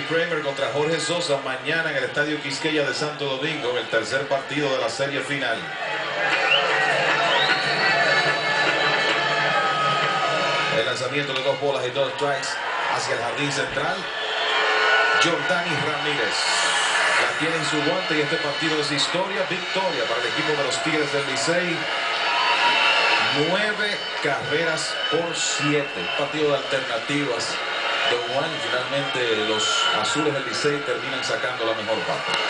Kramer contra Jorge Sosa mañana en el Estadio Quisqueya de Santo Domingo, en el tercer partido de la serie final. El lanzamiento de 2 bolas y 2 strikes hacia el jardín central. Jordani Ramírez la tiene en su guante y este partido es victoria para el equipo de los Tigres del Licey. 9 carreras por 7. Partido de alternativas de Juan. Finalmente los azules del Licey terminan sacando la mejor parte.